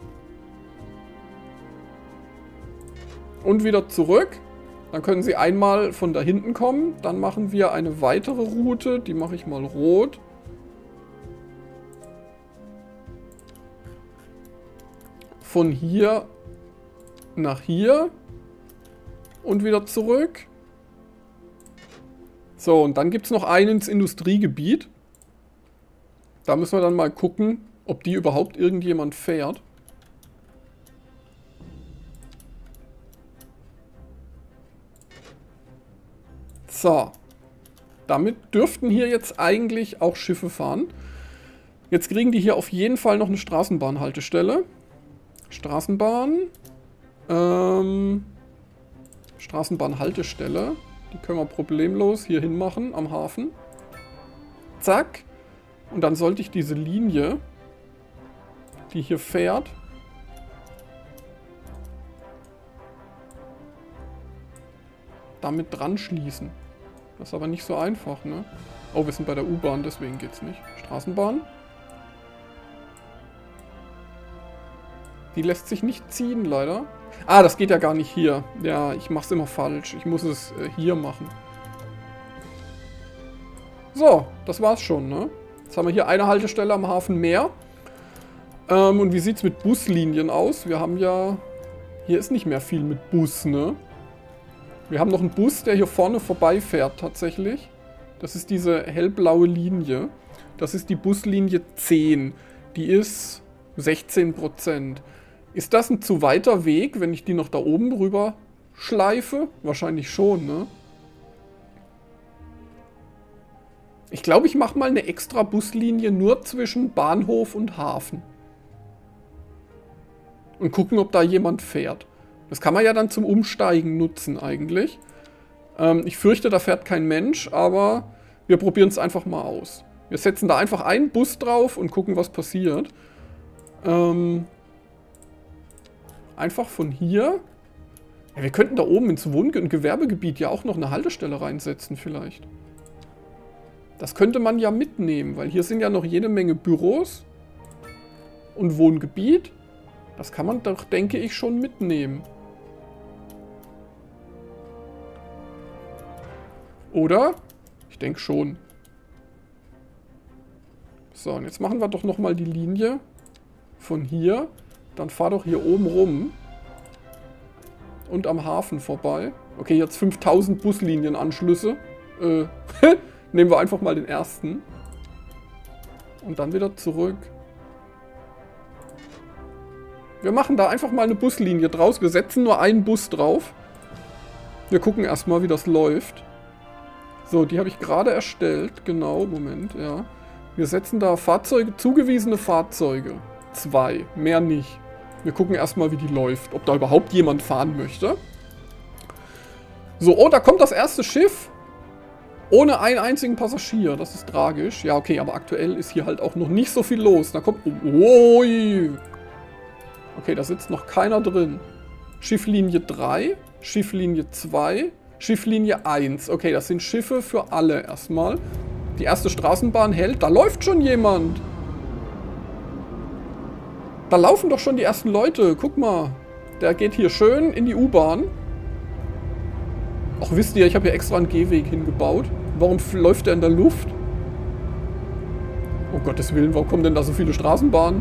Und wieder zurück. Dann können Sie einmal von da hinten kommen. Dann machen wir eine weitere Route. Die mache ich mal rot. Von hier nach hier. Und wieder zurück. So, und dann gibt es noch einen ins Industriegebiet. Da müssen wir dann mal gucken, ob die überhaupt irgendjemand fährt. So. Damit dürften hier jetzt eigentlich auch Schiffe fahren. Jetzt kriegen die hier auf jeden Fall noch eine Straßenbahnhaltestelle. Straßenbahnhaltestelle. Die können wir problemlos hier hin machen am Hafen. Zack. Und dann sollte ich diese Linie, die hier fährt, damit dran schließen. Das ist aber nicht so einfach, ne? Oh, wir sind bei der U-Bahn, deswegen geht's nicht. Straßenbahn. Die lässt sich nicht ziehen, leider. Ah, das geht ja gar nicht hier. Ja, ich mach's immer falsch. Ich muss es hier machen. So, das war's schon, ne? Jetzt haben wir hier eine Haltestelle am Hafen mehr. Und wie sieht's mit Buslinien aus? Wir haben ja... Hier ist nicht mehr viel mit Bus, ne? Wir haben noch einen Bus, der hier vorne vorbeifährt, tatsächlich. Das ist diese hellblaue Linie. Das ist die Buslinie 10. Die ist 16%. Ist das ein zu weiter Weg, wenn ich die noch da oben rüber schleife? Wahrscheinlich schon, ne? Ich glaube, ich mache mal eine extra Buslinie nur zwischen Bahnhof und Hafen. Und gucken, ob da jemand fährt. Das kann man ja dann zum Umsteigen nutzen eigentlich. Ich fürchte, da fährt kein Mensch, aber wir probieren es einfach mal aus. Wir setzen da einfach einen Bus drauf und gucken, was passiert. Einfach von hier. Ja, wir könnten da oben ins Wohn- und Gewerbegebiet ja auch noch eine Haltestelle reinsetzen vielleicht. Das könnte man ja mitnehmen, weil hier sind ja noch jede Menge Büros und Wohngebiet. Das kann man doch, denke ich, schon mitnehmen. Oder? Ich denke schon. So, und jetzt machen wir doch nochmal die Linie von hier. Dann fahr doch hier oben rum. Und am Hafen vorbei. Okay, jetzt 5000 Buslinienanschlüsse. Nehmen wir einfach mal den ersten. Und dann wieder zurück. Wir machen da einfach mal eine Buslinie draus. Wir setzen nur einen Bus drauf. Wir gucken erstmal, wie das läuft. So, die habe ich gerade erstellt. Genau, Moment, ja. Wir setzen da Fahrzeuge, zugewiesene Fahrzeuge. 2, mehr nicht. Wir gucken erstmal, wie die läuft. Ob da überhaupt jemand fahren möchte. So, oh, da kommt das erste Schiff. Ohne einen einzigen Passagier. Das ist tragisch. Ja, okay, aber aktuell ist hier halt auch noch nicht so viel los. Da kommt... Ui. Okay, da sitzt noch keiner drin. Schifflinie 3, Schifflinie 2, Schifflinie 1. Okay, das sind Schiffe für alle erstmal. Die erste Straßenbahn hält. Da läuft schon jemand. da laufen doch schon die ersten Leute. Guck mal. Der geht hier schön in die U-Bahn. Ach, wisst ihr, ich habe hier extra einen Gehweg hingebaut. Warum läuft der in der Luft? Oh Gottes Willen, warum kommen denn da so viele Straßenbahnen?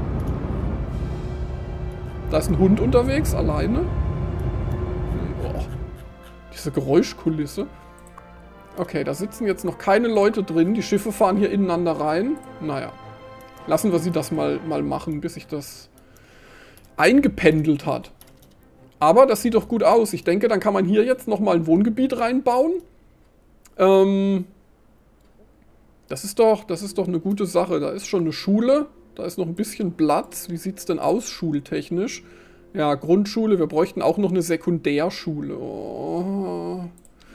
Da ist ein Hund unterwegs, alleine. Boah, diese Geräuschkulisse. Okay, da sitzen jetzt noch keine Leute drin. Die Schiffe fahren hier ineinander rein. Naja, lassen wir sie das mal machen, bis sich das eingependelt hat. Aber das sieht doch gut aus. Ich denke, dann kann man hier jetzt nochmal ein Wohngebiet reinbauen. Das ist doch eine gute Sache. Da ist schon eine Schule. Da ist noch ein bisschen Platz. Wie sieht es denn aus, schultechnisch? Ja, Grundschule. Wir bräuchten auch noch eine Sekundärschule. Oh.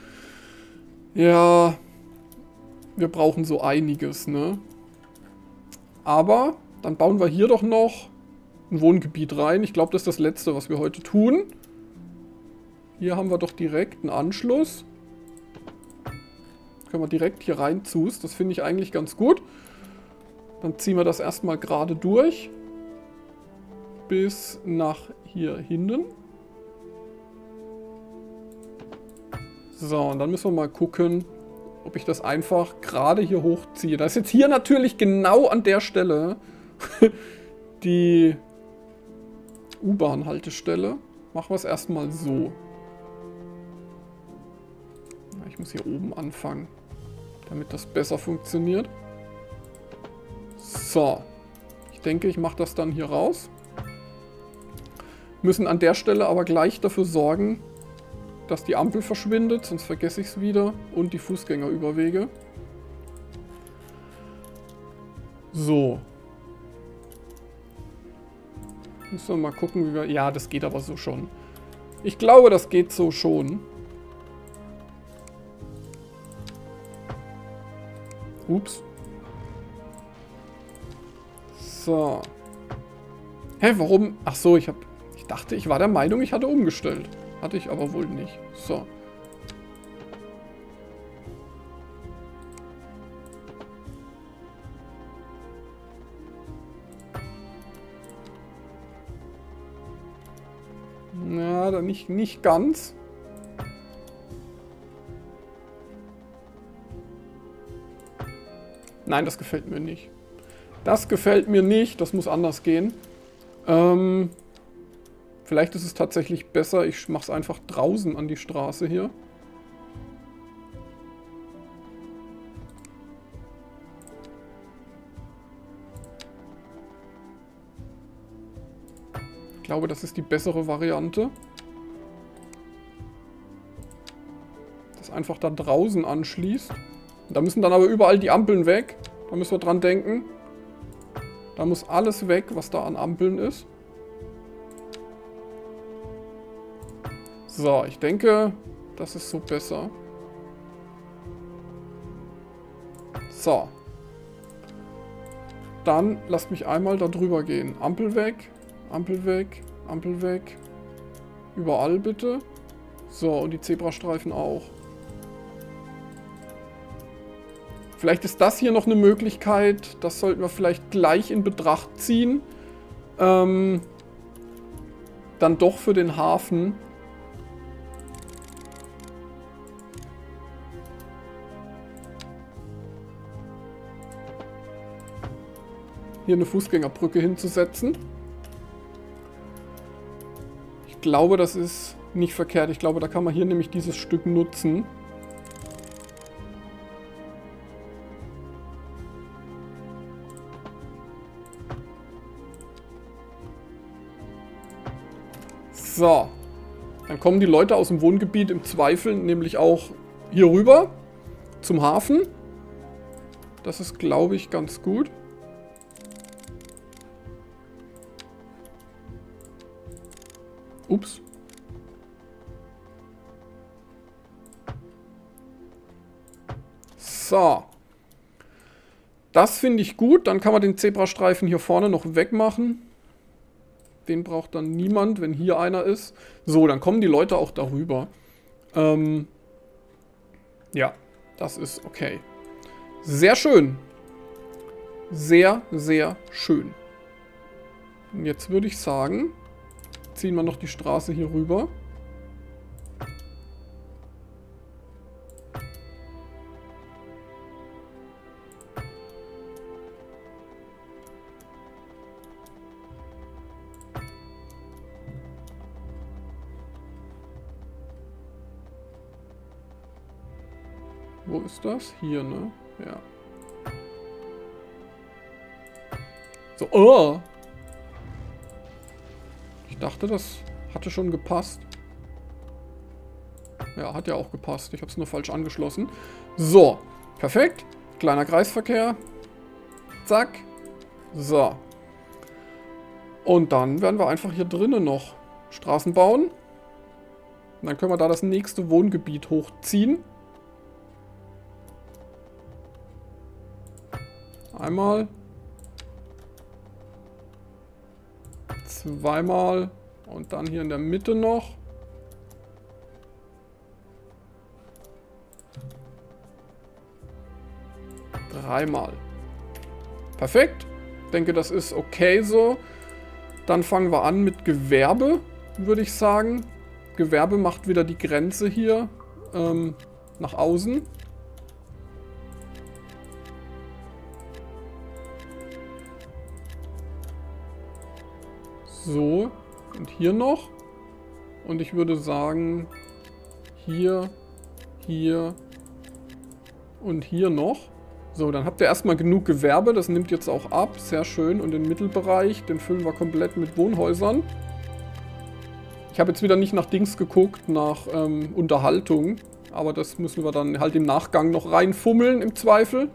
Ja, wir brauchen so einiges, ne? Aber dann bauen wir hier doch noch ein Wohngebiet rein. Ich glaube, das ist das Letzte, was wir heute tun. Hier haben wir doch direkt einen Anschluss. Können wir direkt hier rein zus. Das finde ich eigentlich ganz gut. Dann ziehen wir das erstmal gerade durch. Bis nach hier hinten. So, und dann müssen wir mal gucken, ob ich das einfach gerade hier hochziehe. Da ist jetzt hier natürlich genau an der Stelle die U-Bahn-Haltestelle. Machen wir es erstmal so. Ich muss hier oben anfangen, damit das besser funktioniert. So. Ich denke, ich mache das dann hier raus. Müssen an der Stelle aber gleich dafür sorgen, dass die Ampel verschwindet, sonst vergesse ich es wieder. Und die Fußgängerüberwege. So. Müssen wir mal gucken, wie wir... Ja, das geht aber so schon. Ich glaube, das geht so schon. Ups. So. Hä, warum? Ach so, ich dachte, ich war der Meinung, ich hatte umgestellt. Hatte ich aber wohl nicht. So. Ja, dann nicht ganz. Nein, das gefällt mir nicht. Das gefällt mir nicht. Das muss anders gehen. Vielleicht ist es tatsächlich besser, ich mache es einfach draußen an die Straße hier. Ich glaube, das ist die bessere Variante. Das einfach da draußen anschließt. Da müssen dann aber überall die Ampeln weg. Da müssen wir dran denken. Da muss alles weg, was da an Ampeln ist. So, ich denke, das ist so besser. So. Dann lasst mich einmal da drüber gehen. Ampel weg, Ampel weg, Ampel weg. Überall bitte. So, und die Zebrastreifen auch. Vielleicht ist das hier noch eine Möglichkeit. Das sollten wir vielleicht gleich in Betracht ziehen. Dann doch für den Hafen. Hier eine Fußgängerbrücke hinzusetzen. Ich glaube, das ist nicht verkehrt. Ich glaube, da kann man hier nämlich dieses Stück nutzen. So. Dann kommen die Leute aus dem Wohngebiet im Zweifel nämlich auch hier rüber zum Hafen. Das ist, glaube ich, ganz gut. Ups. So. Das finde ich gut. Dann kann man den Zebrastreifen hier vorne noch wegmachen. Den braucht dann niemand, wenn hier einer ist. So, dann kommen die Leute auch darüber. Ja, das ist okay. Sehr schön. Sehr, sehr schön. Und jetzt würde ich sagen, ziehen wir noch die Straße hier rüber. Wo ist das? Hier, ne? Ja. So, oh! Ich dachte, das hatte schon gepasst. Ja, hat ja auch gepasst. Ich habe es nur falsch angeschlossen. So, perfekt. Kleiner Kreisverkehr. Zack. So. Und dann werden wir einfach hier drinnen noch Straßen bauen. Und dann können wir da das nächste Wohngebiet hochziehen. Einmal. Zweimal. Und dann hier in der Mitte noch. Dreimal. Perfekt. Ich denke, das ist okay so. Dann fangen wir an mit Gewerbe, würde ich sagen. Gewerbe macht wieder die Grenze hier nach außen. So, und hier noch. Und ich würde sagen, hier, hier und hier noch. So, dann habt ihr erstmal genug Gewerbe. Das nimmt jetzt auch ab. Sehr schön. Und den Mittelbereich, den füllen wir komplett mit Wohnhäusern. Ich habe jetzt wieder nicht nach Dings geguckt, nach Unterhaltung. Aber das müssen wir dann halt im Nachgang noch reinfummeln, im Zweifel.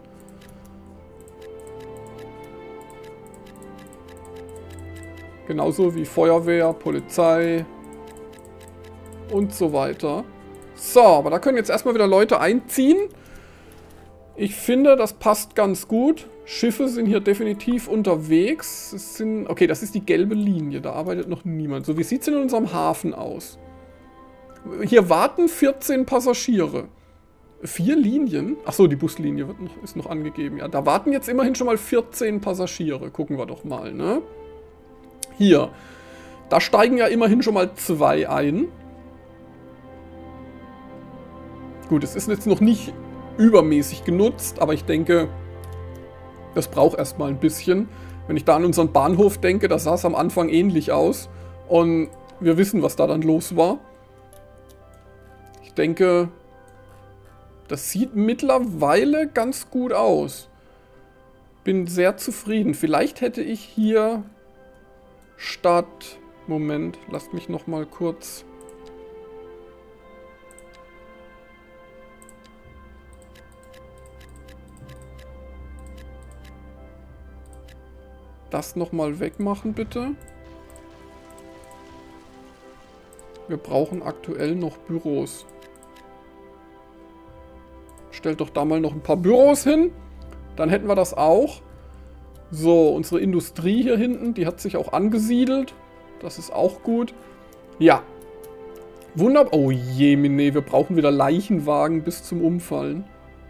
Genauso wie Feuerwehr, Polizei und so weiter. So, aber da können jetzt erstmal wieder Leute einziehen. Ich finde, das passt ganz gut. Schiffe sind hier definitiv unterwegs. Es sind, okay, das ist die gelbe Linie, da arbeitet noch niemand. So, wie sieht es in unserem Hafen aus? Hier warten 14 Passagiere. 4 Linien? Achso, die Buslinie ist noch angegeben. Ja, da warten jetzt immerhin schon mal 14 Passagiere. Gucken wir doch mal, ne? Hier. Da steigen ja immerhin schon mal 2 ein. Gut, es ist jetzt noch nicht übermäßig genutzt, aber ich denke, das braucht erstmal ein bisschen. Wenn ich da an unseren Bahnhof denke, das sah es am Anfang ähnlich aus. Und wir wissen, was da dann los war. Ich denke, das sieht mittlerweile ganz gut aus. Bin sehr zufrieden. Vielleicht hätte ich hier statt... Moment, lasst mich noch mal kurz... Das nochmal wegmachen, bitte. Wir brauchen aktuell noch Büros. Stellt doch da mal noch ein paar Büros hin. Dann hätten wir das auch. So, unsere Industrie hier hinten, die hat sich auch angesiedelt. Das ist auch gut. Ja. Wunderbar. Oh je, nee, wir brauchen wieder Leichenwagen bis zum Umfallen.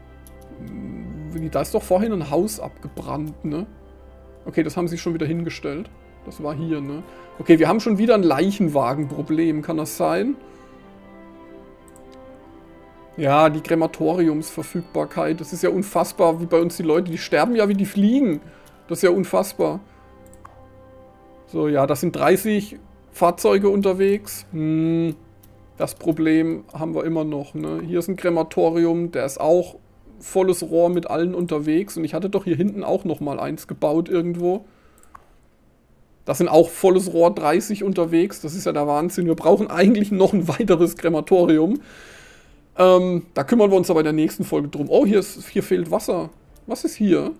Da ist doch vorhin ein Haus abgebrannt, ne? Okay, das haben sie schon wieder hingestellt. Das war hier, ne? Okay, wir haben schon wieder ein Leichenwagenproblem. Kann das sein? Ja, die Krematoriumsverfügbarkeit. Das ist ja unfassbar, wie bei uns die Leute. Die sterben ja wie die Fliegen. Das ist ja unfassbar. So, ja, das sind 30 Fahrzeuge unterwegs. Das Problem haben wir immer noch, ne? Hier ist ein Krematorium. Der ist auch... volles Rohr mit allen unterwegs. Und ich hatte doch hier hinten auch nochmal eins gebaut irgendwo. Das sind auch volles Rohr 30 unterwegs. Das ist ja der Wahnsinn. Wir brauchen eigentlich noch ein weiteres Krematorium. Da kümmern wir uns aber in der nächsten Folge drum. Oh, hier fehlt Wasser. Was ist hier?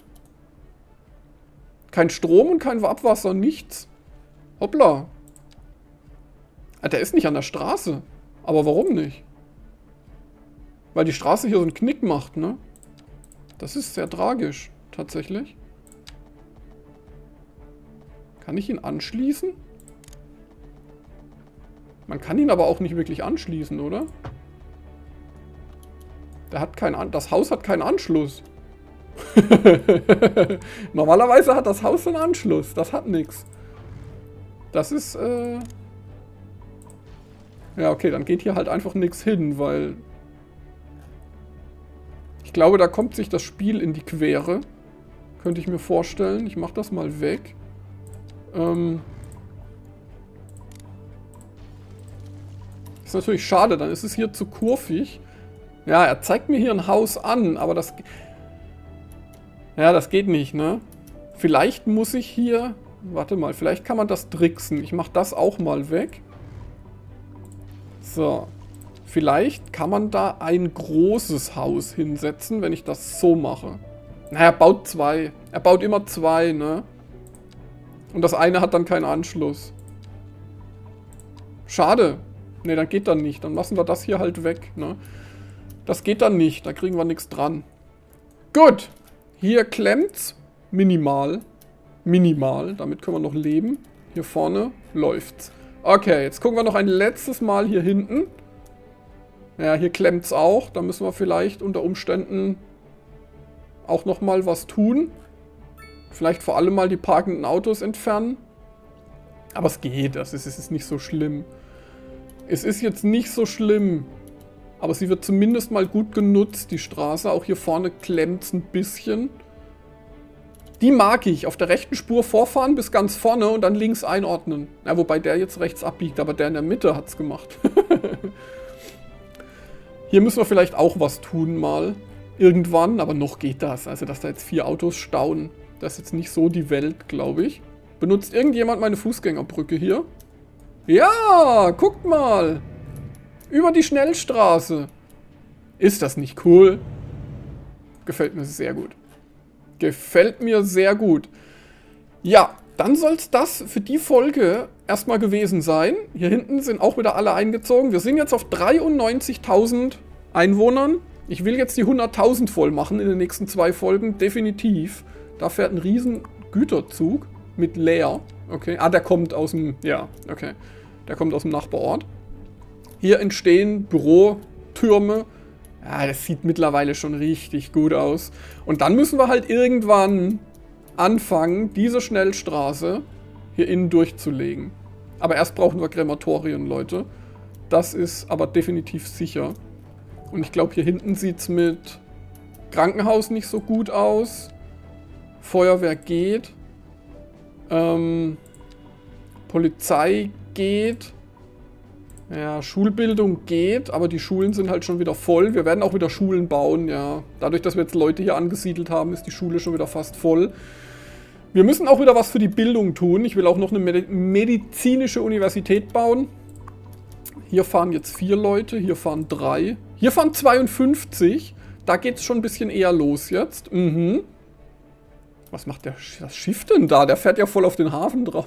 Kein Strom und kein Abwasser, nichts. Hoppla. Der ist nicht an der Straße. Aber warum nicht? Weil die Straße hier so einen Knick macht, ne? Das ist sehr tragisch, tatsächlich. Kann ich ihn anschließen? Man kann ihn aber auch nicht wirklich anschließen, oder? Das Haus hat keinen Anschluss. Normalerweise hat das Haus einen Anschluss. Das hat nichts. Das ist, ja, okay, dann geht hier halt einfach nichts hin, weil... Ich glaube, da kommt sich das Spiel in die Quere. Könnte ich mir vorstellen. Ich mache das mal weg. Ist natürlich schade, dann ist es hier zu kurvig. Ja, er zeigt mir hier ein Haus an, aber das... Ja, das geht nicht, ne? Vielleicht muss ich hier... Warte mal, vielleicht kann man das tricksen. Ich mache das auch mal weg. So. Vielleicht kann man da ein großes Haus hinsetzen, wenn ich das so mache. Na, er baut 2. Er baut immer 2, ne? Und das eine hat dann keinen Anschluss. Schade. Ne, dann geht dann nicht. Dann lassen wir das hier halt weg, ne? Das geht dann nicht. Da kriegen wir nichts dran. Gut. Hier klemmt's. Minimal. Minimal. Damit können wir noch leben. Hier vorne läuft's. Okay, jetzt gucken wir noch ein letztes Mal hier hinten. Ja, hier klemmt's auch. Da müssen wir vielleicht unter Umständen auch nochmal was tun. Vielleicht vor allem mal die parkenden Autos entfernen. Aber es geht. Es ist nicht so schlimm. Es ist jetzt nicht so schlimm. Aber sie wird zumindest mal gut genutzt, die Straße. Auch hier vorne klemmt's ein bisschen. Die mag ich. Auf der rechten Spur vorfahren bis ganz vorne und dann links einordnen. Ja, wobei der jetzt rechts abbiegt, aber der in der Mitte hat's gemacht. Hier müssen wir vielleicht auch was tun mal. Irgendwann, aber noch geht das. Also, dass da jetzt 4 Autos stauen, das ist jetzt nicht so die Welt, glaube ich. Benutzt irgendjemand meine Fußgängerbrücke hier? Ja, guckt mal. Über die Schnellstraße. Ist das nicht cool? Gefällt mir sehr gut. Gefällt mir sehr gut. Ja, dann soll es das für die Folge erstmal gewesen sein. Hier hinten sind auch wieder alle eingezogen. Wir sind jetzt auf 93.000 Einwohnern. Ich will jetzt die 100.000 voll machen in den nächsten 2 Folgen. Definitiv. Da fährt ein riesen Güterzug mit leer. Okay. Ah, der kommt aus dem... Ja, okay. Der kommt aus dem Nachbarort. Hier entstehen Bürotürme. Ja, das sieht mittlerweile schon richtig gut aus. Und dann müssen wir halt irgendwann anfangen, diese Schnellstraße hier innen durchzulegen. Aber erst brauchen wir Krematorien, Leute. Das ist aber definitiv sicher. Und ich glaube, hier hinten sieht es mit Krankenhaus nicht so gut aus. Feuerwehr geht. Polizei geht. Ja, Schulbildung geht, aber die Schulen sind halt schon wieder voll. Wir werden auch wieder Schulen bauen, ja. Dadurch, dass wir jetzt Leute hier angesiedelt haben, ist die Schule schon wieder fast voll. Wir müssen auch wieder was für die Bildung tun. Ich will auch noch eine medizinische Universität bauen. Hier fahren jetzt 4 Leute, hier fahren 3. Hier fahren 52. Da geht es schon ein bisschen eher los jetzt. Mhm. Was macht das Schiff denn da? Der fährt ja voll auf den Hafen drauf.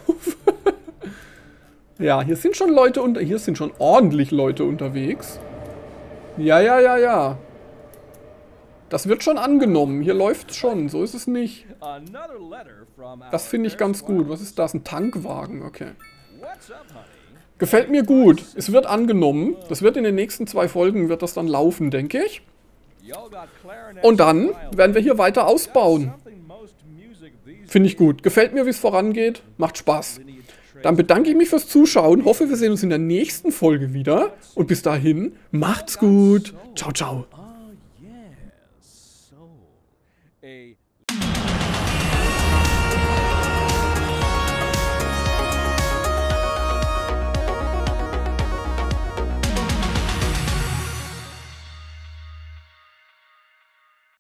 Ja, hier sind schon Leute hier sind schon ordentlich Leute unterwegs. Ja, ja, ja, ja. Das wird schon angenommen. Hier läuft's schon. So ist es nicht. Das finde ich ganz gut. Was ist das? Ein Tankwagen. Okay. Gefällt mir gut. Es wird angenommen. Das wird in den nächsten 2 Folgen wird das dann laufen, denke ich. Und dann werden wir hier weiter ausbauen. Finde ich gut. Gefällt mir, wie es vorangeht. Macht Spaß. Dann bedanke ich mich fürs Zuschauen. Hoffe, wir sehen uns in der nächsten Folge wieder. Und bis dahin, macht's gut. Ciao, ciao. A